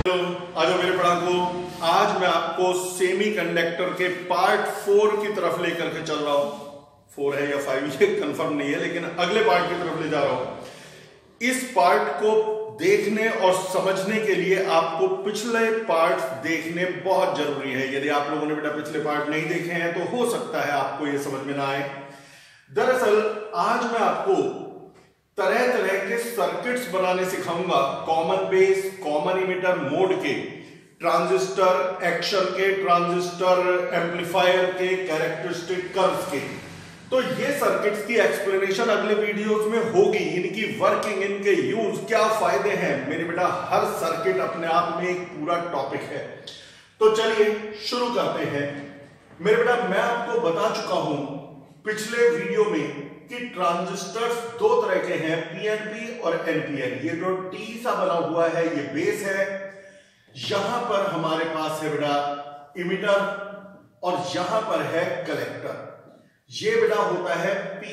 आ जाओ मेरे पढ़ाकू। आज मैं आपको सेमीकंडक्टर के पार्ट 4 की तरफ लेकर के चल रहा हूं। 4 है या 5 ये कंफर्म नहीं है, लेकिन अगले पार्ट की तरफ ले जा रहा हूं। इस पार्ट को देखने और समझने के लिए आपको पिछले पार्ट देखने बहुत जरूरी है। यदि आप लोगों ने बेटा पिछले पार्ट नहीं देखे हैं तो हो सकता है आपको ये समझ में ना आए। दरअसल आज मैं आपको तरह तरह के सर्किट्स बनाने सिखाऊंगा, common base, common emitter mode के, ट्रांजिस्टर एक्शन के, ट्रांजिस्टर एम्पलीफायर के, कैरेक्टरिस्टिक कर्व्स के। तो ये सर्किट्स की एक्सप्लेनेशन अगले वीडियोस में होगी। इनकी वर्किंग, इनके यूज, क्या फायदे हैं मेरे बेटा, हर सर्किट अपने आप में एक पूरा टॉपिक है। तो चलिए शुरू करते हैं। मेरे बेटा मैं आपको बता चुका हूं पिछले वीडियो में कि ट्रांजिस्टर्स दो तरह के हैं, पीएनपी और एनपीएन। ये जो टी सा बना हुआ है ये बेस है, यहां पर हमारे पास है बेटा इमिटर और यहां पर है कलेक्टर। ये बेटा होता है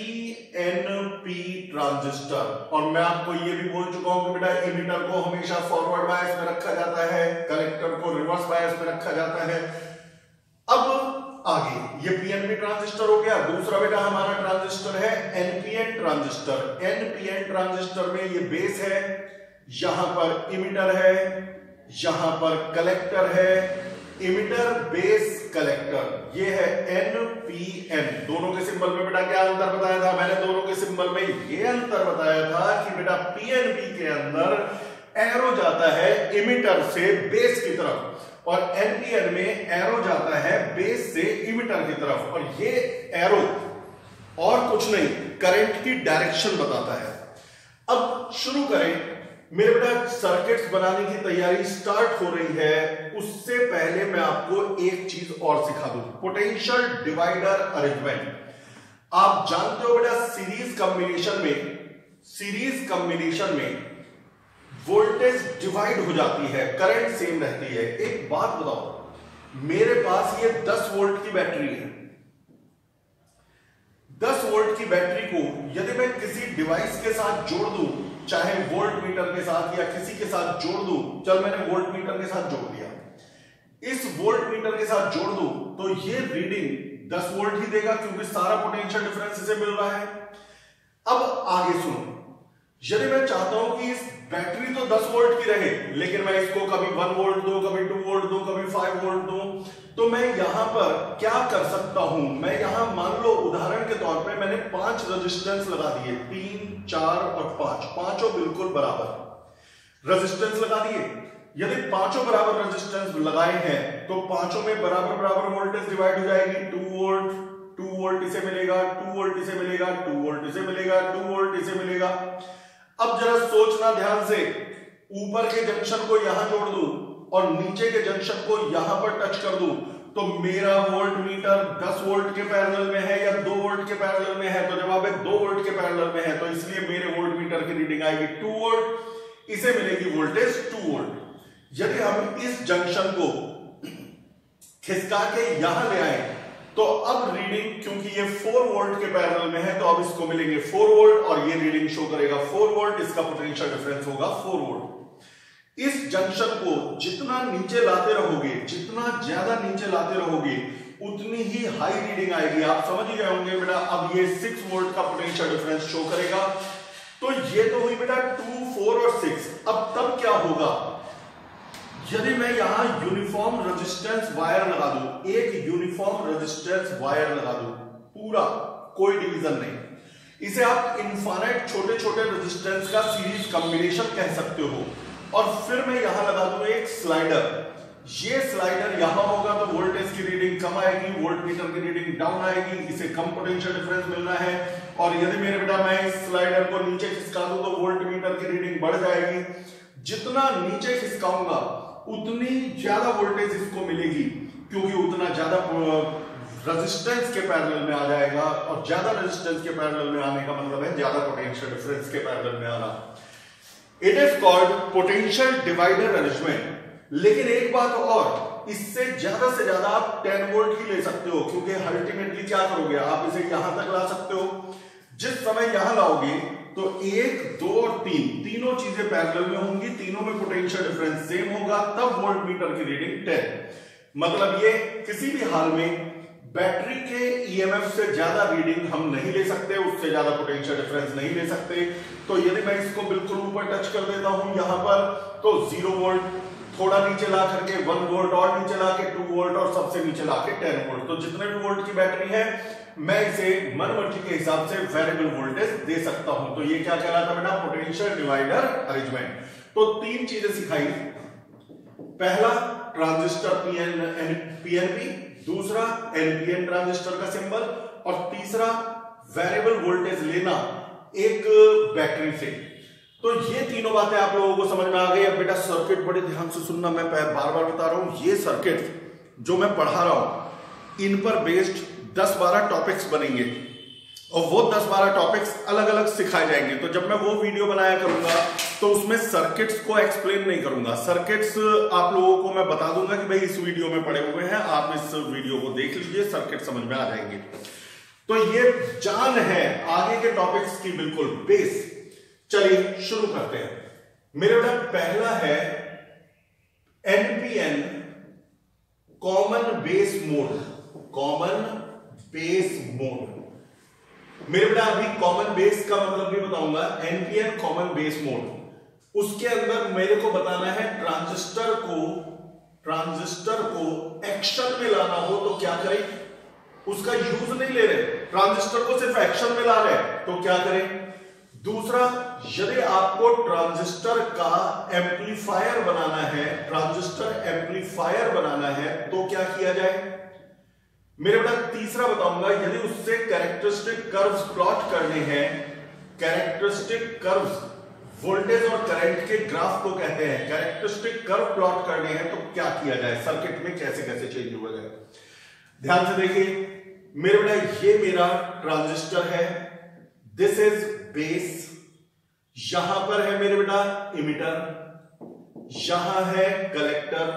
पीएनपी ट्रांजिस्टर। और मैं आपको ये भी बोल चुका हूं कि बेटा इमिटर को हमेशा फॉरवर्ड बायस में रखा जाता है, कलेक्टर को रिवर्स बायस में रखा जाता है। अब आगे ये पीएनपी ट्रांजिस्टर हो गया। दूसरा बेटा हमारा ट्रांजिस्टर है एनपीएन ट्रांजिस्टर। एनपीएन ट्रांजिस्टर में ये बेस है, यहां पर इमिटर है, यहां पर कलेक्टर है। इमिटर बेस कलेक्टर, ये है एनपीएन। दोनों के सिंबल में बेटा क्या अंतर बताया था मैंने? दोनों के सिंबल में ये अंतर बताया था कि बेटा पीएनपी के अंदर एरो जाता है इमिटर से बेस की तरफ और एनपीएन में एरो जाता है बेस से इमिटर की तरफ। और ये एरो और कुछ नहीं, करंट की डायरेक्शन बताता है। अब शुरू करें। मेरे बेटा सर्किट्स बनाने की तैयारी स्टार्ट हो रही है, उससे पहले मैं आपको एक चीज और सिखा दूं, पोटेंशियल डिवाइडर अरेंजमेंट। आप जानते हो बेटा सीरीज कॉम्बिनेशन में वोल्टेज डिवाइड हो जाती है, करंट सेम रहती है। एक बात बताओ, मेरे पास ये 10 वोल्ट की बैटरी है। 10 वोल्ट की बैटरी को यदि मैं किसी डिवाइस के साथ जोड़ दूं, चाहे वोल्ट मीटर के साथ या किसी के साथ जोड़ दूं, चल मैंने वोल्ट मीटर के साथ जोड़ दिया, इस वोल्ट मीटर के साथ जोड़ दूं तो ये रीडिंग 10 वोल्ट ही देगा क्योंकि सारा पोटेंशियल डिफरेंस इसे मिल रहा है। अब आगे सुनो, यदि मैं चाहता हूं कि इस बैटरी तो 10 वोल्ट की रहे, लेकिन मैं इसको कभी 1 वोल्ट दूं, कभी 2 वोल्ट दूं, कभी 5 वोल्ट दूं, तो मैं यहां पर क्या कर सकता हूं? मैं यहां मान लो उदाहरण के तौर पे मैंने 5 रेजिस्टेंस लगा दिए, 3, 4 और 5, पांचों बिल्कुल बराबर रेजिस्टेंस लगा दिए। यदि पांचों बराबर रेजिस्टेंस लगाए हैं तो पांचों में बराबर बराबर वोल्टेज डिवाइड हो जाएगी। 2 वोल्ट इसे मिलेगा, 2 वोल्ट इसे मिलेगा, 2 वोल्ट इसे मिलेगा, 2 वोल्ट इसे मिलेगा। अब जरा सोचना ध्यान से, ऊपर के जंक्शन को यहां जोड़ दूं और नीचे के जंक्शन को यहां पर टच कर दूं तो मेरा वोल्ट मीटर 10 वोल्ट के पैरेलल में है या 2 वोल्ट के पैरेलल में है? तो जवाब है 2 वोल्ट के पैरेलल में है, तो इसलिए मेरे वोल्ट मीटर की रीडिंग आएगी 2 वोल्ट, इसे मिलेगी वोल्टेज 2 वोल्ट। यदि हम इस जंक्शन को खिसका के यहां ले आए तो अब रीडिंग, क्योंकि ये 4 वोल्ट के पैरेलल में है, तो अब इसको मिलेंगे 4 वोल्ट और ये रीडिंग शो करेगा 4 वोल्ट। इसका पोटेंशियल डिफरेंस होगा 4 वोल्ट। इस जंक्शन को जितना नीचे लाते रहोगे, जितना ज्यादा नीचे लाते रहोगे, उतनी ही हाई रीडिंग आएगी। आप समझ ही गए होंगे बेटा। अब ये 6 वोल्ट का पोटेंशियल डिफरेंस शो करेगा। तो ये तो हुई बेटा 2, 4 और 6। अब तब क्या होगा? यदि मैं यहां यूनिफॉर्म रेजिस्टेंस वायर लगा दूं, एक यूनिफॉर्म रेजिस्टेंस वायर लगा दूं, पूरा, कोई डिवीजन नहीं, इसे आप इनफाइनाइट छोटे छोटे रेजिस्टेंस का सीरीज कॉम्बिनेशन कह सकते हो। और फिर मैं यहां लगा दूं एक स्लाइडर। ये स्लाइडर यहां होगा तो वोल्टेज की रीडिंग कम आएगी, वोल्ट मीटर की रीडिंग डाउन आएगी, इसे कम पोटेंशियल डिफरेंस मिलना है। और यदि मेरे बेटा मैं इस स्लाइडर को नीचे खिसका दूं तो वोल्ट मीटर की रीडिंग बढ़ जाएगी। जितना नीचे खिसकाऊंगा उतनी ज्यादा वोल्टेज इसको मिलेगी, क्योंकि उतना ज्यादा रेजिस्टेंस के पैरेलल में आ जाएगा। और ज्यादा रेजिस्टेंस के पैरेलल में आने का मतलब है ज्यादा पोटेंशियल डिफरेंस के पैरेलल में आना। It is called potential divider arrangement. लेकिन एक बात और, इससे ज्यादा से ज्यादा आप 10 वोल्ट ही ले सकते हो, क्योंकि अल्टीमेटली क्या करोगे, आप इसे यहां तक ला सकते हो। जिस समय यहां लाओगे तो 1, 2 और 3 तीनों चीजें पैरेलल में होंगी, तीनों में पोटेंशियल डिफरेंस सेम होगा, तब वोल्टमीटर की रीडिंग 10। मतलब ये किसी भी हाल में बैटरी के ईएमएफ से ज्यादा रीडिंग हम नहीं ले सकते, उससे ज्यादा पोटेंशियल डिफरेंस नहीं ले सकते। तो यदि मैं इसको बिल्कुल ऊपर टच कर देता हूं यहां पर, तो 0 वोल्ट, थोड़ा नीचे ला करके 1 वोल्ट और नीचे ला के 2 वोल्ट और सबसे नीचे ला के 10 वोल्ट। तो जितने भी वोल्ट की बैटरी है मैं इसे मनमर्जी के हिसाब से वेरिएबल वोल्टेज दे सकता हूं। तो ये क्या कहलाता है बेटा? Potential divider arrangement. तो 3 चीजें सिखाई। पहला ट्रांजिस्टर पीएनपी, दूसरा एनपीएन ट्रांजिस्टर का सिंबल, और तीसरा वेरिएबल वोल्टेज लेना एक बैटरी से। तो ये तीनों बातें आप लोगों को समझ में आ गई। अब बेटा सर्किट बड़े ध्यान से सुनना, मैं बार बार बता रहा हूं, ये सर्किट जो मैं पढ़ा रहा हूं इन पर बेस्ड 10-12 टॉपिक्स बनेंगे और वो 10-12 टॉपिक्स अलग अलग सिखाए जाएंगे। तो जब मैं वो वीडियो बनाया करूंगा तो उसमें सर्किट्स को एक्सप्लेन नहीं करूंगा। सर्किट्स आप लोगों को मैं बता दूंगा कि भाई इस वीडियो में पड़े हुए हैं, आप इस वीडियो को देख लीजिए, सर्किट समझ में आ जाएंगे। तो ये जान है आगे के टॉपिक्स की बिल्कुल बेस। चलिए शुरू करते हैं। मेरे बेटा पहला है NPN common base mode. Common base mode मेरे बेटा अभी कॉमन बेस का मतलब भी बताऊंगा। एनपीएन कॉमन बेस मोड, उसके अंदर मेरे को बताना है ट्रांजिस्टर को एक्शन में लाना हो तो क्या करें। उसका यूज नहीं ले रहे, ट्रांजिस्टर को सिर्फ एक्शन में ला रहे तो क्या करें। दूसरा, यदि आपको ट्रांजिस्टर का एम्पलीफायर बनाना है, ट्रांजिस्टर एम्पलीफायर बनाना है तो क्या किया जाए। मेरे बेटा तीसरा बताऊंगा, यदि उससे कैरेक्टरिस्टिक कर्व्स प्लॉट करने हैं, कैरेक्टरिस्टिक कर्व्स वोल्टेज और करंट के ग्राफ को कहते हैं, कैरेक्टरिस्टिक कर्व प्लॉट करने हैं तो क्या किया जाए, सर्किट में कैसे कैसे चेंज हुआ जाए। ध्यान से देखिए मेरे बेटा, ये मेरा ट्रांजिस्टर है, दिस इज बेस, यहां पर है मेरे बेटा इमिटर, यहां है कलेक्टर,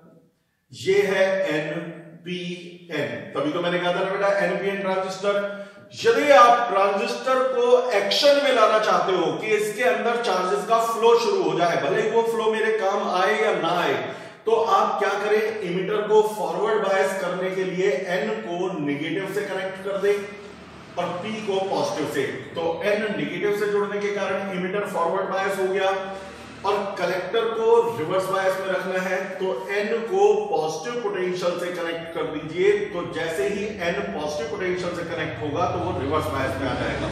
ये है एनपीएन। तभी तो मैंने कहा था ना बेटा एनपीएन ट्रांजिस्टर। यदि आप ट्रांजिस्टर को एक्शन में लाना चाहते हो कि इसके अंदर चार्जेस का फ्लो शुरू हो जाए, भले ही वो फ्लो मेरे काम आए या ना आए, तो आप क्या करें, इमिटर को फॉरवर्ड बायस करने के लिए एन को नेगेटिव से कनेक्ट कर दें और पी को पॉजिटिव से। तो एन नेगेटिव से जुड़ने के कारण इमिटर फॉरवर्ड बायस हो गया, और कलेक्टर को रिवर्स बायस में रखना है तो एन को पॉजिटिव पोटेंशियल से कनेक्ट कर दीजिए। तो जैसे ही एन पॉजिटिव पोटेंशियल से कनेक्ट होगा तो वो रिवर्स बायस में आ जाएगा।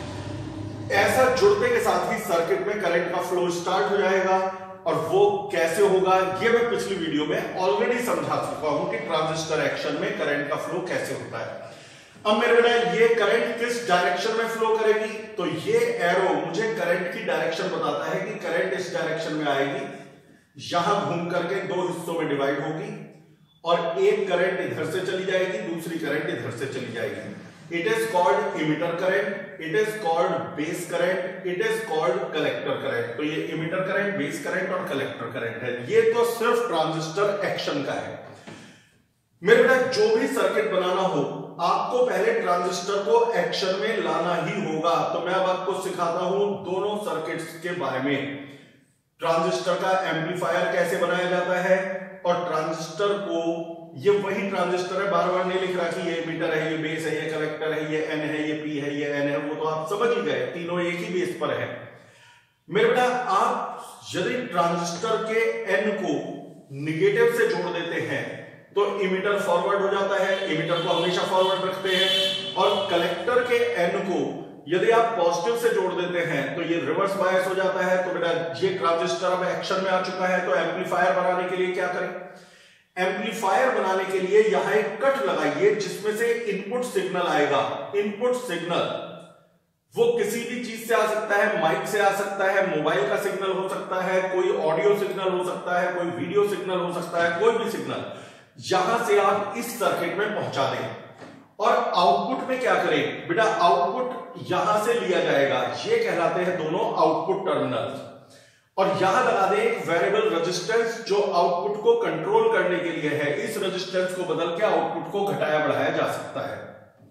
ऐसा जुड़ने के साथ ही सर्किट में करंट का फ्लो स्टार्ट हो जाएगा। और वो कैसे होगा ये मैं पिछली वीडियो में ऑलरेडी समझा चुका हूं कि ट्रांजिस्टर एक्शन में करंट का फ्लो कैसे होता है। अब मेरे बेटा ये करंट किस डायरेक्शन में फ्लो करेगी, तो ये एरो मुझे करंट की डायरेक्शन बताता है कि करंट इस डायरेक्शन में आएगी, यहां घूम करके 2 हिस्सों में डिवाइड होगी और एक करंट इधर से चली जाएगी, दूसरी करंट इधर से चली जाएगी। It is called emitter current, it is called base current, it is called collector current. तो ये इमिटर करंट, बेस करंट और कलेक्टर करंट है। ये तो सिर्फ ट्रांजिस्टर एक्शन का है। मेरे बेटा जो भी सर्किट बनाना हो आपको पहले ट्रांजिस्टर को एक्शन में लाना ही होगा। तो मैं अब आपको सिखाता हूं दोनों सर्किट्स के बारे में, ट्रांजिस्टर का एम्पलीफायर कैसे बनाया जाता है और ट्रांजिस्टर को, ये वही ट्रांजिस्टर है, बार बार नहीं लिख रहा कि ये मीटर है, ये बेस है, ये कलेक्टर है, ये एन है, ये पी है, ये एन है, वो तो आप समझ ही गए, तीनों एक ही बेस पर है। मेरे बेटा आप यदि ट्रांजिस्टर के एन को निगेटिव से जोड़ देते हैं तो इमिटर फॉरवर्ड हो जाता है, इमिटर को हमेशा फॉरवर्ड रखते हैं, और कलेक्टर के एन को यदि आप पॉजिटिव से जोड़ देते हैं तो ये रिवर्स बायस हो जाता है। तो बेटा ये ट्रांजिस्टर अब एक्शन में आ चुका है। तो एम्पलीफायर बनाने के लिए क्या करें, एम्पलीफायर बनाने के लिए यहां एक कट लगाइए जिसमें से इनपुट सिग्नल आएगा। इनपुट सिग्नल वो किसी भी चीज से आ सकता है, माइक से आ सकता है, मोबाइल का सिग्नल हो सकता है, कोई ऑडियो सिग्नल हो सकता है, कोई वीडियो सिग्नल हो सकता है, कोई भी सिग्नल यहां से आप इस सर्किट में पहुंचा दें। और आउटपुट में क्या करें बेटा, आउटपुट यहां से लिया जाएगा, ये कहलाते हैं दोनों आउटपुट टर्मिनल्स। और यहां लगा दें एक वेरिएबल रेजिस्टेंस जो आउटपुट को कंट्रोल करने के लिए है। इस रेजिस्टेंस को बदल के आउटपुट को घटाया बढ़ाया जा सकता है।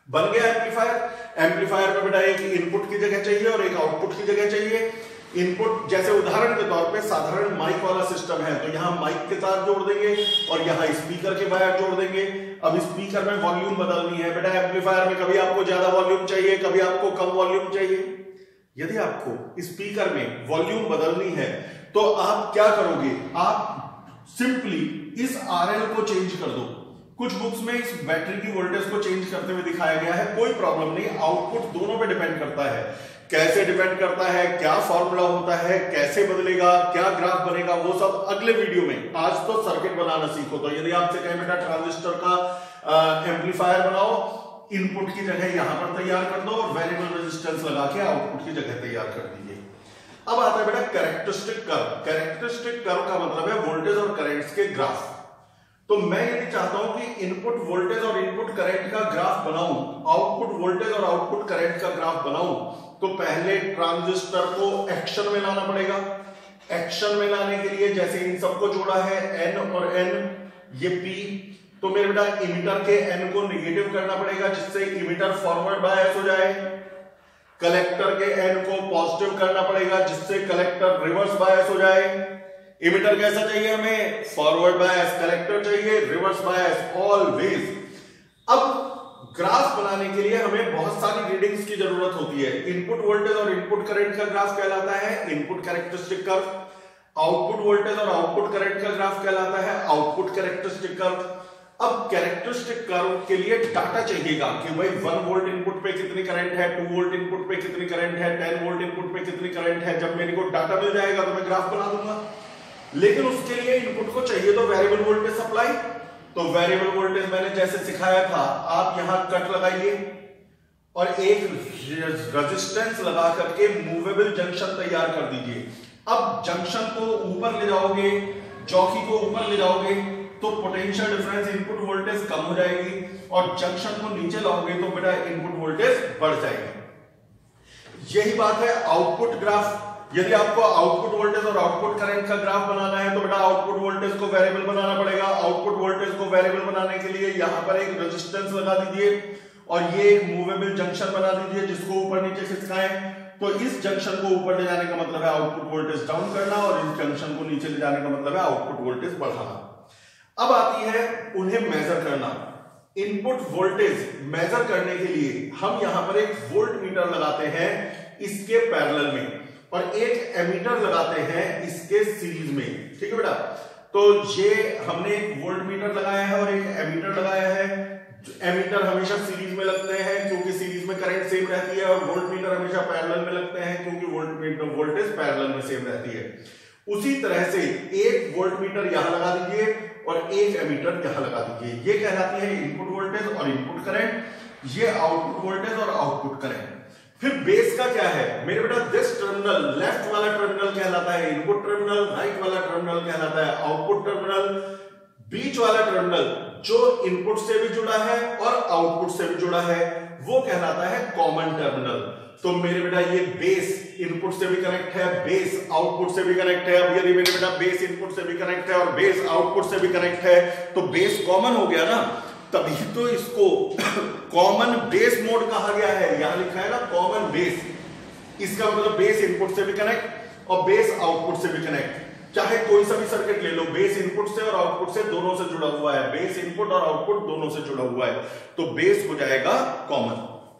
बन गया एम्पलीफायर। एम्पलीफायर में बेटा एक इनपुट की जगह चाहिए और एक आउटपुट की जगह चाहिए। इनपुट जैसे उदाहरण के तौर पे साधारण माइक वाला सिस्टम है तो यहां माइक के तार जोड़ देंगे और यहां स्पीकर के वायर जोड़ देंगे। अब स्पीकर में वॉल्यूम बदलनी है बेटा, एम्पलीफायर में कभी आपको ज्यादा वॉल्यूम चाहिए, कभी आपको कम वॉल्यूम चाहिए। यदि आपको स्पीकर में वॉल्यूम बदलनी है तो आप क्या करोगे, आप सिंपली इस आरएल को चेंज कर दो। कुछ बुक्स में इस बैटरी की वोल्टेज को चेंज करते हुए दिखाया गया है, कोई प्रॉब्लम नहीं। आउटपुट दोनों पे डिपेंड करता है। कैसे डिपेंड करता है, क्या फॉर्मूला होता है, कैसे बदलेगा, क्या ग्राफ बनेगा, वो सब अगले वीडियो में। आज तो सर्किट बनाना सीखो। तो यदि आपसे कहें बेटा ट्रांजिस्टर का एम्पलीफायर बनाओ, इनपुट की जगह यहां पर तैयार कर दो और वेरिएबल रेजिस्टेंस लगा के आउटपुट की जगह तैयार कर दीजिए। अब आता है बेटा कैरेक्टरिस्टिक कर्व। कैरेक्टरिस्टिक कर्व का मतलब है वोल्टेज और करंट्स के ग्राफ। तो मैं यदि चाहता हूं कि इनपुट वोल्टेज और इनपुट करंट का ग्राफ बनाऊं, आउटपुट वोल्टेज और आउटपुट करंट का ग्राफ बनाऊं, तो पहले ट्रांजिस्टर को एक्शन में लाना पड़ेगा। एक्शन में लाने के लिए जैसे इन सबको जोड़ा है N और N, ये P, तो मेरे बेटा इमिटर के N को निगेटिव करना पड़ेगा जिससे इमिटर फॉरवर्ड बायस हो जाए। कलेक्टर के N को पॉजिटिव करना पड़ेगा जिससे कलेक्टर रिवर्स बायस हो जाए। इमिटर कैसा चाहिए हमें, फॉरवर्ड बायस। कलेक्टर चाहिए रिवर्स बायस ऑलवेज। अब ग्राफ बनाने के लिए हमें बहुत सारी रीडिंग्स की जरूरत होती है। इनपुट वोल्टेज और इनपुट करंट का ग्राफ कहलाता है input characteristic curve. Output voltage और आउटपुट करंट का ग्राफ कहलाता है आउटपुट कैरेक्टरिस्टिक कर्व। अब कैरेक्टरिस्टिक कर्व के लिए डाटा चाहिएगा कि भाई 1 वोल्ट इनपुट पे कितनी करंट है, 2 वोल्ट इनपुट पे कितनी करंट है, 10 वोल्ट इनपुट पे कितनी करंट है। जब मेरे को डाटा मिल जाएगा तो मैं ग्राफ बना दूंगा। लेकिन उसके लिए इनपुट को चाहिए तो वेरिएबल वोल्टेज सप्लाई। तो वेरिएबल वोल्टेज मैंने जैसे सिखाया था, आप यहां कट लगाइए और एक रेजिस्टेंस लगा करके मूवेबल जंक्शन तैयार कर दीजिए। अब जंक्शन को ऊपर ले जाओगे, जॉकी को ऊपर ले जाओगे तो पोटेंशियल डिफरेंस इनपुट वोल्टेज कम हो जाएगी और जंक्शन को नीचे लाओगे तो बेटा इनपुट वोल्टेज बढ़ जाएगी। यही बात है आउटपुट ग्राफ। यदि आपको आउटपुट वोल्टेज और आउटपुट करंट का ग्राफ बनाना है तो बेटा आउटपुट वोल्टेज को वेरिएबल बनाना पड़ेगा। आउटपुट वोल्टेज को वेरिएबल बनाने के लिए यहां पर एक रेजिस्टेंस लगा दीजिए और ये एक मूवेबल जंक्शन बना दीजिए जिसको ऊपर नीचे खिसकाएं। तो इस जंक्शन को ऊपर ले जाने का मतलब है आउटपुट वोल्टेज डाउन करना और इस जंक्शन को नीचे ले जाने का मतलब है आउटपुट वोल्टेज बढ़ाना। अब आती है उन्हें मेजर करना। इनपुट वोल्टेज मेजर करने के लिए हम यहां पर एक वोल्ट मीटर लगाते हैं इसके पैरेलल में और एक एमीटर लगाते हैं इसके सीरीज में। ठीक है बेटा, तो ये हमने एक वोल्ट मीटर लगाया है और एक एमीटर लगाया है। एमीटर हमेशा सीरीज में लगते हैं क्योंकि सीरीज में करंट सेम रहती है और वोल्ट मीटर हमेशा पैरेलल में लगते हैं क्योंकि वोल्टेज पैरेलल में सेम रहती है। उसी तरह से एक वोल्ट मीटर यहां लगा दीजिए और एक एमीटर यहां लगा दीजिए। ये कहलाती है इनपुट वोल्टेज और इनपुट करंट, ये आउटपुट वोल्टेज और आउटपुट करंट। फिर बेस का क्या है मेरे बेटा, दिस टर्मिनल, लेफ्ट वाला टर्मिनल कहलाता है इनपुट टर्मिनल, राइट वाला टर्मिनल कहलाता है आउटपुट टर्मिनल। बीच वाला टर्मिनल जो इनपुट से भी जुड़ा है और आउटपुट से भी जुड़ा है वो कहलाता है कॉमन टर्मिनल। तो मेरे बेटा ये बेस इनपुट से भी कनेक्ट है, बेस आउटपुट से भी कनेक्ट है। अब यदि मेरे बेटा बेस इनपुट से भी कनेक्ट है और बेस आउटपुट से भी कनेक्ट है तो बेस कॉमन हो गया ना, तभी तो इसको कॉमन बेस मोड कहा गया है। यहां लिखा है ना कॉमन बेस, इसका मतलब बेस इनपुट से भी कनेक्ट और बेस आउटपुट से भी कनेक्ट। चाहे कोई सा भी सर्किट ले लो, बेस इनपुट से और आउटपुट से दोनों से जुड़ा हुआ है, बेस इनपुट और आउटपुट दोनों से जुड़ा हुआ है, तो बेस हो जाएगा कॉमन।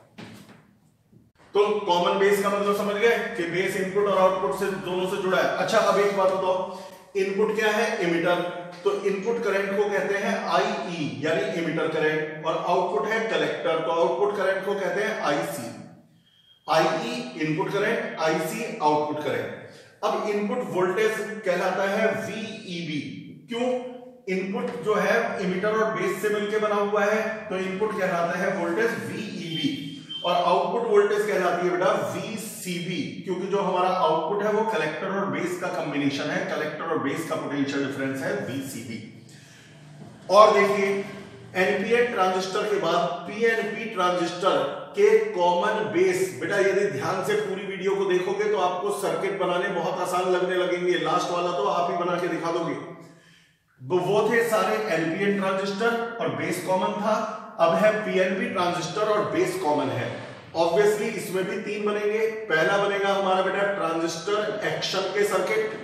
तो कॉमन बेस का मतलब समझ गए कि बेस इनपुट और आउटपुट से दोनों से जुड़ा है। अच्छा अब एक बात बताओ, इनपुट क्या है, इमिटर, तो इनपुट करंट को कहते हैं IE यानी इमिटर करंट और आउटपुट है कलेक्टर, तो आउटपुट करंट को कहते हैं IC। IE input current, IC output current. अब इनपुट वोल्टेज कहलाता है VEB। क्यों? इनपुट जो है इमिटर और बेस से मिलकर बना हुआ है तो इनपुट कहलाता है वोल्टेज VEB और आउटपुट वोल्टेज कहलाती है बेटा VCB, क्योंकि जो हमारा आउटपुट है वो कलेक्टर और बेस का कॉम्बिनेशन है, कलेक्टर और बेस का पोटेंशियल डिफरेंस है VCB। और देखिए एनपीएन ट्रांजिस्टर के बाद पीएनपी ट्रांजिस्टर के कॉमन बेस, बेटा यदि ध्यान से पूरी वीडियो को देखोगे तो आपको सर्किट बनाने बहुत आसान लगने लगेंगे। लास्ट वाला तो आप ही बना के दिखा दोगे। वो थे सारे एनपीएन ट्रांजिस्टर और बेस कॉमन था। अब है पीएनपी ट्रांजिस्टर और बेस कॉमन है। ऑब्वियसली इसमें भी 3 बनेंगे। पहला बनेगा हमारा बेटा ट्रांजिस्टर एक्शन के सर्किट,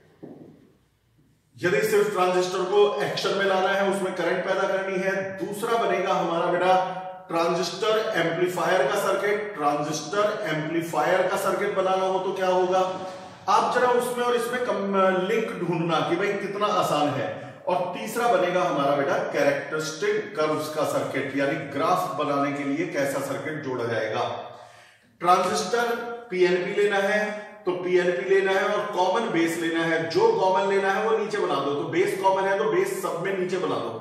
यदि सिर्फ ट्रांजिस्टर को एक्शन में लाना है, उसमें करंट पैदा करनी है। दूसरा बनेगा हमारा बेटा ट्रांजिस्टर एम्पलीफायर का सर्किट। ट्रांजिस्टर एम्पलीफायर का सर्किट बनाना हो तो क्या होगा, आप जरा उसमें और इसमें लिंक ढूंढना कि भाई कितना आसान है। और तीसरा बनेगा हमारा बेटा कैरेक्टरिस्टिक कर्व्स का सर्किट, यानी ग्राफ बनाने के लिए कैसा सर्किट जोड़ा जाएगा। ट्रांजिस्टर पीएनपी लेना है तो पीएनपी लेना है और कॉमन बेस लेना है। जो कॉमन लेना है वो नीचे बना दो, तो बेस कॉमन है तो बेस सब में नीचे बना दो।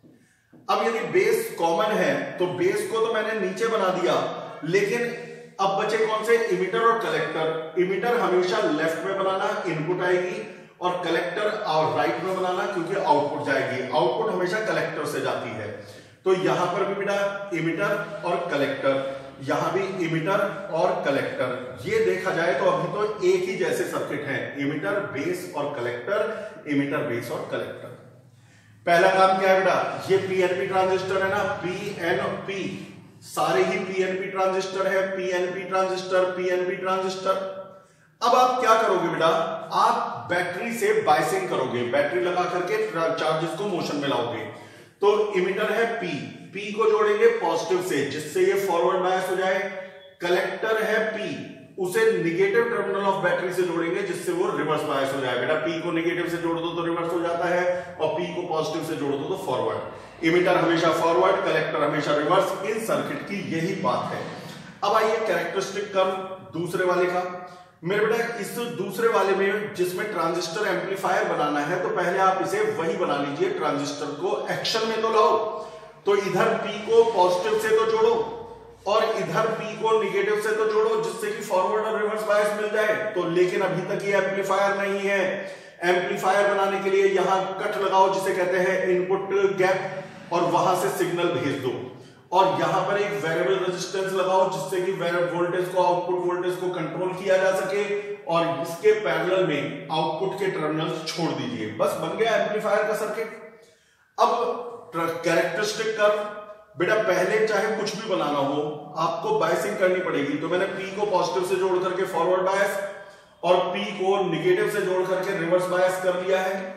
अब यदि बेस कॉमन है तो बेस को तो मैंने नीचे बना दिया, लेकिन अब बचे कौन से, इमिटर और कलेक्टर। इमिटर हमेशा लेफ्ट में बनाना, इनपुट आएगी, और कलेक्टर और राइट में बनाना क्योंकि आउटपुट जाएगी। आउटपुट हमेशा कलेक्टर से जाती है। तो यहां पर भी बेटा इमिटर और कलेक्टर, यहां भी इमिटर और कलेक्टर। ये देखा जाए तो अभी तो एक ही जैसे सर्किट हैं, इमिटर बेस और कलेक्टर, इमिटर बेस और कलेक्टर। पहला काम क्या है बेटा, ये पीएनपी ट्रांजिस्टर है ना, पीएनपी, सारे ही पीएनपी ट्रांजिस्टर है, पीएनपी ट्रांजिस्टर, पीएनपी ट्रांजिस्टर। अब आप क्या करोगे बेटा, आप बैटरी से बायसिंग करोगे, बैटरी लगा करके चार्जेस को मोशन में लाओगे। तो इमिटर है पी, पी को जोड़ेंगे पॉजिटिव से जिससे ये फॉरवर्ड बायस हो जाए। कलेक्टर है पी, उसे निगेटिव टर्मिनल ऑफ बैटरी से जोड़ेंगे जिससे वो रिवर्स बायस हो जाए। बेटा पी को नेगेटिव से जोड़ दो तो रिवर्स हो जाता है, और पी को पॉजिटिव से जोड़ दो तो फॉरवर्ड। इमिटर हमेशा फॉरवर्ड, कलेक्टर हमेशा रिवर्स। इन सर्किट की यही बात है। अब आइए कैरेक्टरिस्टिक कर्व दूसरे वाले का। मेरे बेटा इस दूसरे वाले में जिसमें ट्रांजिस्टर एम्पलीफायर बनाना है, तो पहले आप इसे वही बना लीजिए, ट्रांजिस्टर को एक्शन में तो लाओ। तो इधर पी को पॉजिटिव से तो जोड़ो और इधर पी को निगेटिव से तो जोड़ो जिससे कि फॉरवर्ड और रिवर्स बायस मिल जाए। तो लेकिन अभी तक ये एम्पलीफायर नहीं है। एम्पलीफायर बनाने के लिए यहां कट लगाओ जिसे कहते हैं इनपुट गैप, और वहां से सिग्नल भेज दो। और यहां पर एक वेरिएबल रेजिस्टेंस लगाओ जिससे कि वोल्टेज को, आउटपुट वोल्टेज को कंट्रोल किया जा सके, और इसके पैरेलल में आउटपुट के टर्मिनल्स छोड़ दीजिए। बस बन गया एम्पलीफायर का सर्किट। अब कैरेक्टरिस्टिक कर्व, बेटा पहले चाहे कुछ भी बनाना हो आपको बायसिंग करनी पड़ेगी। तो मैंने पी को पॉजिटिव से जोड़ करके फॉरवर्ड बायस और पी को निगेटिव से जोड़ करके रिवर्स बायस कर लिया है।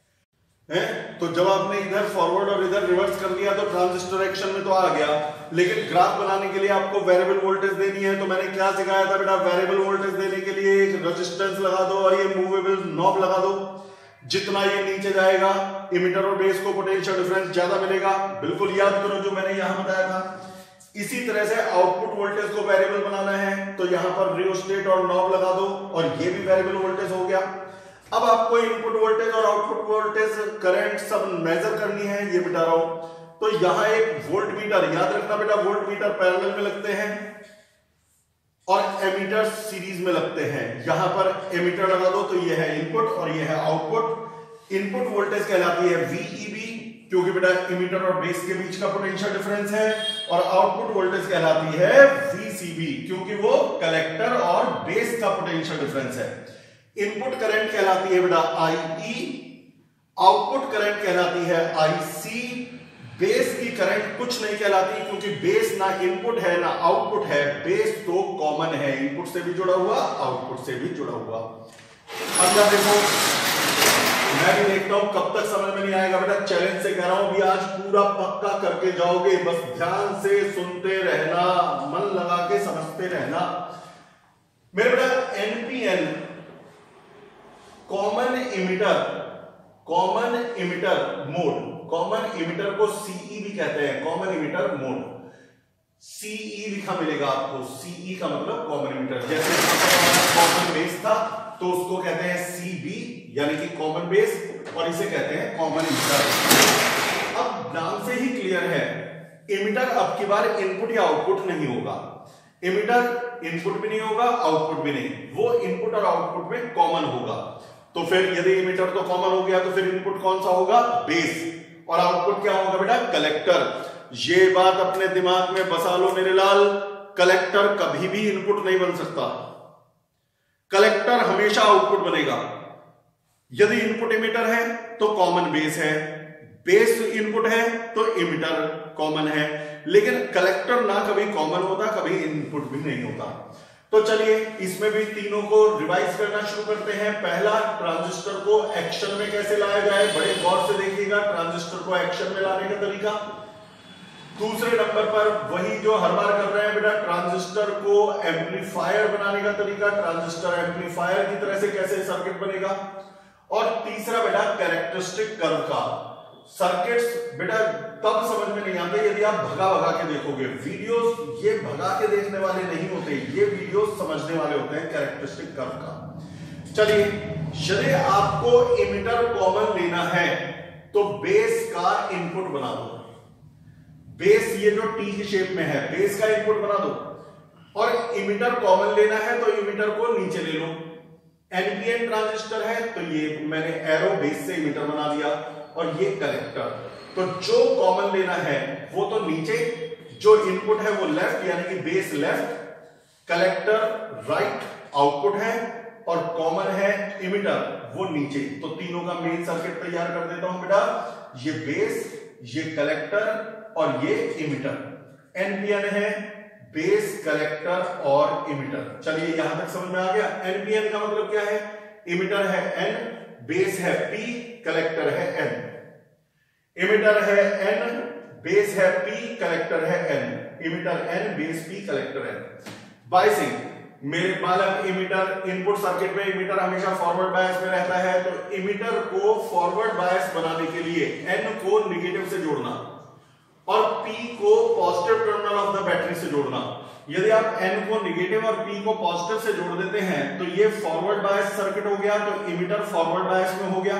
तो जब आपने इधर फॉरवर्ड और इधर रिवर्स कर लिया तो ट्रांजिस्टर एक्शन में तो आ गया, लेकिन ग्राफ बनाने के लिए आपको वेरिएबल वोल्टेज देनी है। तो मैंने क्या सिखाया था बेटा, वेरिएबल वोल्टेज देने के लिए एक रेजिस्टेंस लगा दो और ये मूवेबल नॉब लगा दो। जितना ये नीचे जाएगा इमिटर और बेस को पोटेंशियल डिफरेंस ज्यादा मिलेगा। बिल्कुल याद करो जो मैंने यहां बताया था। इसी तरह से आउटपुट वोल्टेज को वेरिएबल बनाना है तो यहां पर रियोस्टेट और नॉब लगा दो, और ये भी वेरिएबल वोल्टेज हो गया। अब आपको इनपुट वोल्टेज और आउटपुट वोल्टेज करंट सब मेजर करनी है, ये बता रहा हूं। तो यहां एक वोल्ट मीटर, याद रखना बेटा वोल्ट मीटर पैरेलल में लगते हैं और एमीटर सीरीज में लगते हैं। यहां पर एमीटर लगा दो तो ये है इनपुट और ये है आउटपुट। इनपुट वोल्टेज कहलाती है VEB क्योंकि बेटा इमीटर और बेस के बीच का पोटेंशियल डिफरेंस है, और आउटपुट वोल्टेज कहलाती है VCB क्योंकि वो कलेक्टर और बेस का पोटेंशियल डिफरेंस है। इनपुट करंट कहलाती है बेटा IE, आउटपुट करंट कहलाती है IC। बेस की करंट कुछ नहीं कहलाती क्योंकि बेस ना इनपुट है ना आउटपुट है, बेस तो कॉमन है, इनपुट से भी जुड़ा हुआ आउटपुट से भी जुड़ा हुआ। अगला देखो, मैं भी देखता हूं कब तक समझ में नहीं आएगा बेटा, चैलेंज से कह रहा हूं भी आज पूरा पक्का करके जाओगे, बस ध्यान से सुनते रहना, मन लगा के समझते रहना। मेरे बेटा NPN common emitter mode, common emitter को CE भी कहते हैं, कॉमन इमिटर मोड। CE लिखा मिलेगा आपको, CE का मतलब कॉमन इमिटर। जैसे कॉमन बेस था तो उसको कहते हैं CB यानी कि कॉमन बेस, और इसे कहते हैं कॉमन इमिटर। अब नाम से ही क्लियर है, इमिटर अब की बार इनपुट या आउटपुट नहीं होगा। इमिटर इनपुट भी नहीं होगा, आउटपुट भी नहीं, वो इनपुट और आउटपुट में कॉमन होगा। तो फिर यदि इमिटर तो कॉमन हो गया तो फिर इनपुट कौन सा होगा, बेस, और आउटपुट क्या होगा बेटा, कलेक्टर। ये बात अपने दिमाग में बसा लो मेरे लाल, कलेक्टर कभी भी इनपुट नहीं बन सकता, कलेक्टर हमेशा आउटपुट बनेगा। यदि इनपुट इमिटर है तो कॉमन बेस है, बेस इनपुट है तो इमिटर कॉमन है, लेकिन कलेक्टर ना कभी कॉमन होता, कभी इनपुट भी नहीं होता। तो चलिए इसमें भी तीनों को रिवाइज करना शुरू करते हैं। पहला, ट्रांजिस्टर को एक्शन में कैसे लाया जाए, बड़े गौर से देखिएगा ट्रांजिस्टर को एक्शन में लाने का तरीका। दूसरे नंबर पर वही जो हर बार कर रहे हैं बेटा, ट्रांजिस्टर को एम्पलीफायर बनाने का तरीका, ट्रांजिस्टर एम्पलीफायर की तरह से कैसे सर्किट बनेगा। और तीसरा बेटा, कैरेक्टरिस्टिक कर्व का। सर्किट्स बेटा तब समझ में नहीं आते यदि आप भगा भगा के देखोगे। वीडियोस ये भगा के देखने वाले नहीं होते, ये वीडियोस समझने वाले होते हैं कैरेक्टरिस्टिक कर्व का। चलिए, यदि आपको इमिटर कॉमन लेना है तो बेस का इनपुट बना दो। बेस ये जो टी की शेप में है, बेस का इनपुट बना दो। और इमिटर कॉमन लेना है तो इमिटर को नीचे ले लो। एनपीएन ट्रांजिस्टर है तो ये मैंने एरो बेस से इमिटर बना दिया, और ये कलेक्टर। तो जो कॉमन लेना है वो तो नीचे, जो इनपुट है वो लेफ्ट यानी कि base left, collector right output है, और कॉमन है इमिटर वो नीचे। तो तीनों का मेन सर्किट तैयार कर देता हूं बेटा, ये बेस, ये कलेक्टर और ये इमिटर। एनपीएन है बेस, कलेक्टर और इमिटर। चलिए यहां तक समझ में आ गया। एनपीएन का मतलब क्या है, इमिटर है एन, बेस है पी, कलेक्टर है एन। इमिटर है एन, बेस है पी, कलेक्टर है N. Emitter N, base P, collector N. Biasing, मेरे बालक इमिटर इनपुट सर्किट में इमिटर हमेशा फॉरवर्ड बायस में रहता है, तो इमिटर को फॉरवर्ड बायस बनाने के लिए एन को नेगेटिव से जोड़ना और P को positive terminal of the battery से जोड़ना। यदि आप N को नेगेटिव और P को पॉजिटिव से जोड़ देते हैं तो ये फॉरवर्ड बायस सर्किट हो गया, तो इमिटर फॉरवर्ड बायस में हो गया।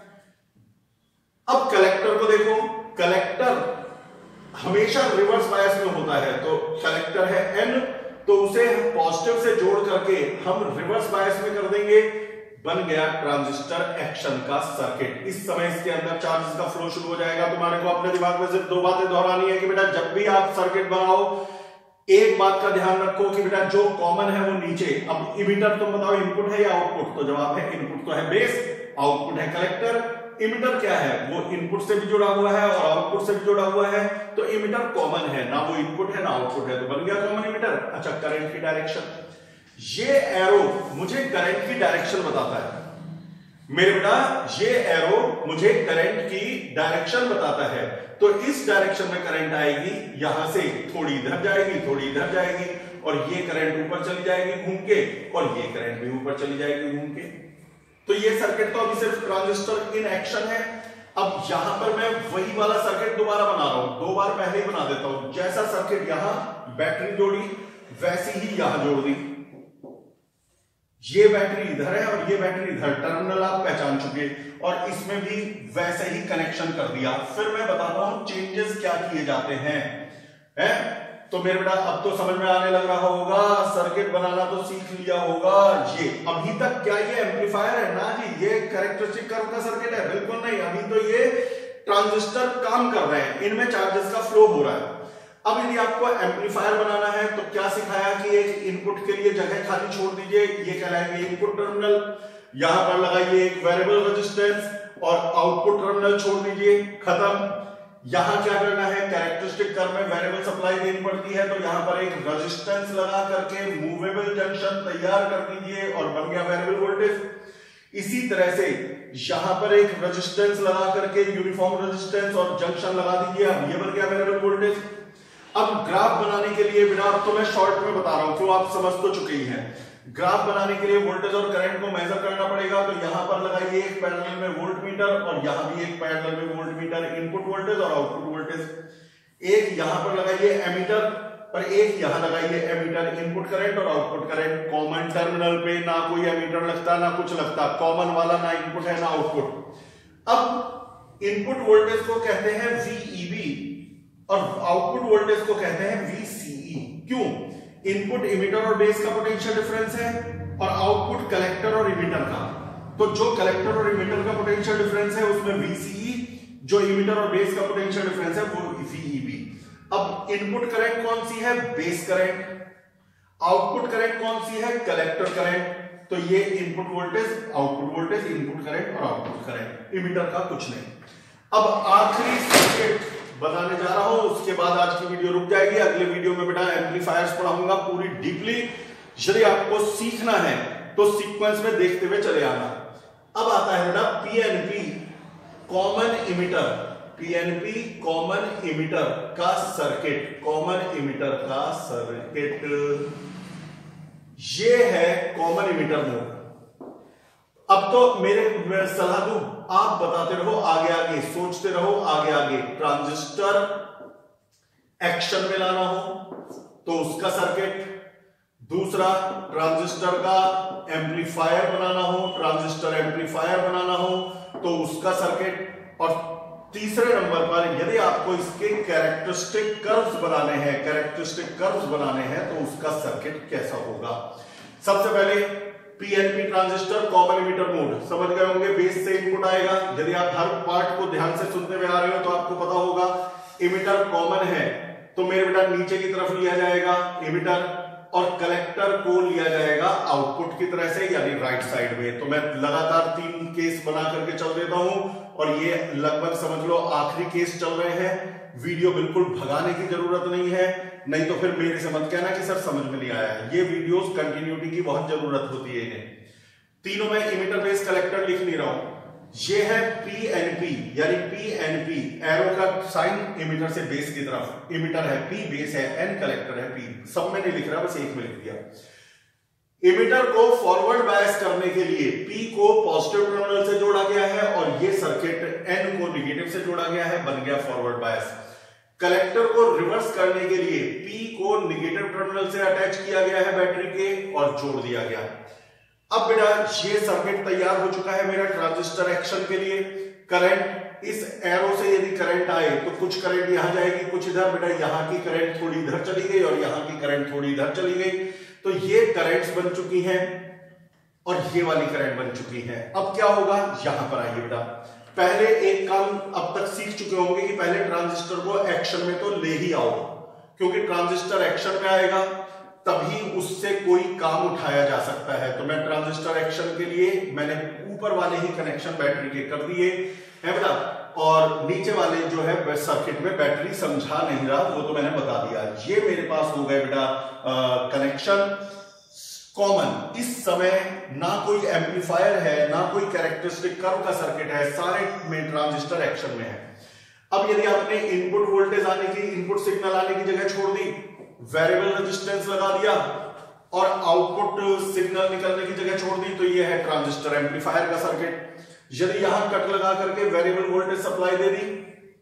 अब कलेक्टर को देखो, कलेक्टर हमेशा रिवर्स बायस में होता है, तो कलेक्टर है N, तो उसे पॉजिटिव से जोड़ करके हम रिवर्स बायस में कर देंगे, बन गया ट्रांजिस्टर एक्शन का सर्किट। इस समय इसके अंदर चार्जेस का फ्लो शुरू हो जाएगा। तुम्हारे को अपने दिमाग में सिर्फ दो बातें दोहरानी है कि बेटा जब भी आप सर्किट बनाओ एक बात का ध्यान रखो कि बेटा जो कॉमन है वो नीचे। अब इमिटर तुम बताओ इनपुट है या आउटपुट, तो जवाब है इनपुट तो है बेस, आउटपुट है कलेक्टर। इमिटर क्या है, वो इनपुट से भी जुड़ा हुआ है और आउटपुट से भी जुड़ा हुआ है, तो इमिटर कॉमन है, ना वो इनपुट है ना आउटपुट है, तो बन गया कॉमन इमिटर। अच्छा, करंट की डायरेक्शन, ये एरो मुझे करंट की डायरेक्शन बताता है मेरे बेटा, ये एरो मुझे करंट की डायरेक्शन बताता है। तो इस डायरेक्शन में करंट आएगी, यहां से थोड़ी इधर जाएगी, थोड़ी इधर जाएगी, और ये करंट ऊपर चली जाएगी घूम के, और ये करंट भी ऊपर चली जाएगी घूम के। तो ये सर्किट तो अभी सिर्फ ट्रांजिस्टर इन एक्शन है। अब यहां पर मैं वही वाला सर्किट दोबारा बना रहा हूं, 2 बार पहले ही बना देता हूं। जैसा सर्किट यहां बैटरी जोड़ी वैसी ही यहां जोड़ दी। ये बैटरी इधर है और ये बैटरी इधर, टर्मिनल आप पहचान चुके, और इसमें भी वैसे ही कनेक्शन कर दिया। फिर मैं बताता हूं चेंजेस क्या किए जाते हैं, तो मेरे बेटा अब तो समझ में आने लग रहा होगा, सर्किट बनाना तो सीख लिया होगा। ये अभी तक क्या ये एम्पलीफायर है ना जी, ये कैरेक्टरिस्टिक कर्व का सर्किट है? बिल्कुल नहीं, अभी तो ये ट्रांजिस्टर काम कर रहे हैं, इनमें चार्जेस का फ्लो हो रहा है। अब यदि आपको एम्पलीफायर बनाना है तो क्या सिखाया कि एक इनपुट के लिए जगह खाली छोड़ दीजिए, ये कहलाएंगे इनपुट टर्मिनल। यहां पर लगाइए एक वेरिएबल रेजिस्टेंस और आउटपुट टर्मिनल छोड़ दीजिए, खत्म। यहां क्या करना है, कैरेक्टरिस्टिक कर्व में वेरिएबल सप्लाई देनी पड़ती है, तो यहां पर एक रेजिस्टेंस लगा करके मूवेबल जंक्शन तैयार कर दीजिए और बन गया वेरिएबल वोल्टेज। इसी तरह से यहां पर एक रेजिस्टेंस लगा करके यूनिफॉर्म रेजिस्टेंस और जंक्शन लगा दीजिए, अब ये बन गया वेरिएबल वोल्टेज। अब ग्राफ बनाने के लिए बिना, अब तो मैं शॉर्ट में बता रहा हूं क्यों, आप समझ तो चुके ही हैं। ग्राफ बनाने के लिए वोल्टेज और करंट को मेजर करना पड़ेगा, तो यहां पर लगाइए एक पैरेलल में वोल्ट मीटर और यहां भी एक पैरेलल में वोल्ट मीटर, इनपुट वोल्टेज और आउटपुट वोल्टेज। एक यहां पर लगाइए एमीटर और एक यहां लगाइए एमीटर, इनपुट करंट और आउटपुट करंट। कॉमन टर्मिनल पे ना कोई एमीटर लगता ना कुछ लगता, कॉमन वाला ना इनपुट है ना आउटपुट। अब इनपुट वोल्टेज को कहते हैं VEB और आउटपुट वोल्टेज को कहते हैं VCE। क्यों? इनपुट इमिटर और बेस का पोटेंशियल डिफरेंस है और आउटपुट कलेक्टर और इमिटर का। तो जो कलेक्टर और इमिटर का पोटेंशियल डिफरेंस है उसमें VCE, जो इमिटर और बेस का पोटेंशियल डिफरेंस है वो VEB। अब इनपुट करंट कौन सी है? Base current. आउटपुट करंट कौन सी है? Collector current. तो ये input voltage, output voltage, input current और आउटपुट करंट, इमिटर का कुछ नहीं। अब आखिरी सर्किट बताने जा रहा हूं, उसके बाद आज की वीडियो रुक जाएगी। अगले वीडियो में बेटा एम्पलीफायर्स पढ़ाऊंगा पूरी डीपली। यदि आपको सीखना है तो सीक्वेंस में देखते हुए चले आना। अब आता है बेटा PNP common emitter, PNP common emitter का सर्किट, कॉमन इमिटर का सर्किट, ये है कॉमन इमिटर मोड। अब तो मैं सलाह दूं, आप बताते रहो आगे आगे, सोचते रहो आगे आगे। ट्रांजिस्टर एक्शन में लाना हो तो उसका सर्किट, दूसरा ट्रांजिस्टर का एम्पलीफायर बनाना हो, ट्रांजिस्टर एम्पलीफायर बनाना हो तो उसका सर्किट, और तीसरे नंबर पर यदि आपको इसके कैरेक्टरिस्टिक कर्व्स बनाने हैं, कैरेक्टरिस्टिक कर्व्स बनाने हैं तो उसका सर्किट कैसा होगा। सबसे पहले PNP transistor common emitter mode समझ गए होंगे, बेस से इनपुट आएगा। यदि आप हर पार्ट को ध्यान से सुनते हुए आ रहे हो तो आपको पता होगा इमिटर कॉमन है तो मेरे बेटा नीचे की तरफ लिया जाएगा इमिटर, और कलेक्टर को लिया जाएगा आउटपुट की तरह से, यानी राइट साइड में। तो मैं लगातार 3 केस बना करके चल देता हूं, और ये लगभग समझ लो आखिरी केस चल रहे हैं। वीडियो बिल्कुल भगाने की जरूरत नहीं है, नहीं तो फिर मेरे से मत कहना कि सर समझ में नहीं आया है। ये वीडियोस कंटिन्यूटी की बहुत जरूरत होती है इन्हें। तीनों में इमिटर बेस कलेक्टर लिख नहीं रहा हूं। ये है पीएनपी, यानी पीएनपी एरो का साइन इमिटर से बेस की तरफ, इमिटर है पी, बेस है एन, कलेक्टर है पी। सब में नहीं लिख रहा, बस एक में लिख दिया। इमिटर को फॉरवर्ड बायस करने के लिए पी को पॉजिटिव टर्मिनल से जोड़ा गया है और ये सर्किट एन को नेगेटिव से जोड़ा गया है, बन गया फॉरवर्ड बायस। कलेक्टर को रिवर्स करने के लिए पी को नेगेटिव टर्मिनल से अटैच किया गया है बैटरी के और जोड़ दिया गया। अब बेटा ये सर्किट तैयार हो चुका है मेरा ट्रांजिस्टर एक्शन के लिए। करंट इस एरो से यदि करंट आए तो कुछ करंट यहां जाएगी, कुछ इधर। बेटा यहां की करंट थोड़ी इधर चली गई और यहां की करंट थोड़ी इधर चली गई, तो ये करंट्स बन चुकी हैं और ये वाली करंट बन चुकी है। अब क्या होगा, यहां पर आइए बेटा। पहले एक काम अब तक सीख चुके होंगे कि पहले ट्रांजिस्टर को एक्शन में तो ले ही आओ, क्योंकि ट्रांजिस्टर एक्शन में आएगा तभी उससे कोई काम उठाया जा सकता है। तो मैं ट्रांजिस्टर एक्शन के लिए मैंने ऊपर वाले ही कनेक्शन बैटरी के कर दिए है बेटा, और नीचे वाले जो है सर्किट में बैटरी समझा नहीं रहा, वो तो मैंने बता दिया। ये मेरे पास हो गए बेटा कनेक्शन कॉमन। इस समय ना कोई एम्पलीफायर है, ना कोई कैरेक्टरिस्टिक कर्व का सर्किट है, सारे में ट्रांजिस्टर एक्शन में है। अब यदि आपने इनपुट वोल्टेज आने की, इनपुट सिग्नल आने की जगह छोड़ दी, वेरिएबल रेजिस्टेंस लगा दिया और आउटपुट सिग्नल निकलने की जगह छोड़ दी, तो ये है ट्रांजिस्टर एम्पलीफायर का सर्किट। यदि यहां कट लगा करके वेरिएबल वोल्टेज सप्लाई दे दी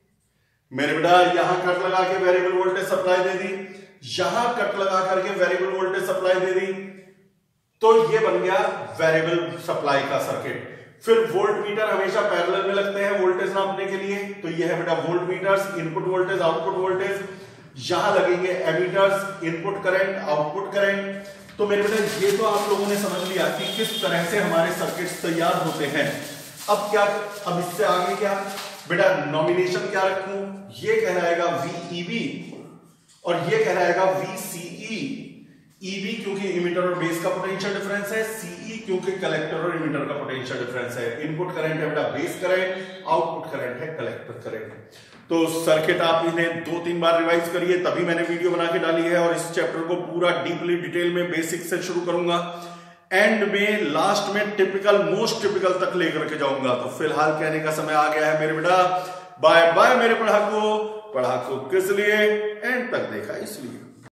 मेरे बेटा, यहां कट लगा के वेरिएबल वोल्टेज सप्लाई दे दी, यहां कट लगा करके वेरिएबल वोल्टेज सप्लाई दे दी, तो ये बन गया वेरिएबल सप्लाई का सर्किट। फिर वोल्ट मीटर हमेशा पैरेलल में लगते हैं वोल्टेज नापने के लिए, तो ये है बेटा voltmeters, input voltage output voltage. यहां लगेंगे ammeters, input current output current. तो मेरे बेटा ये तो आप लोगों ने समझ लिया कि किस तरह से हमारे सर्किट्स तैयार होते हैं। अब क्या, अब इससे आगे क्या बेटा, नॉमिनेशन क्या रखूं? ये कहलाएगा VEB और ये कहलाएगा VCE। EB क्योंकि इमिटर और बेस का पोटेंशियल डिफरेंस है, CE क्योंकि कलेक्टर और इमिटर का पोटेंशियल डिफरेंस है। इनपुट करंट है बेटा बेस करंट, आउटपुट करंट है कलेक्टर करंट। तो सर्किट आप इन्हें 2-3 बार रिवाइज करिए, तभी मैंने वीडियो बना के डाली है, और इस चैप्टर को पूरा डीपली डिटेल में बेसिक से शुरू करूंगा, एंड में लास्ट में टिपिकल मोस्ट टिपिकल तक लेकर के जाऊंगा। तो फिलहाल कहने का समय आ गया है मेरे बेटा, बाय बाय मेरे पढ़ाकू। पढ़ाकू किस लिए? एंड तक देखा इसलिए।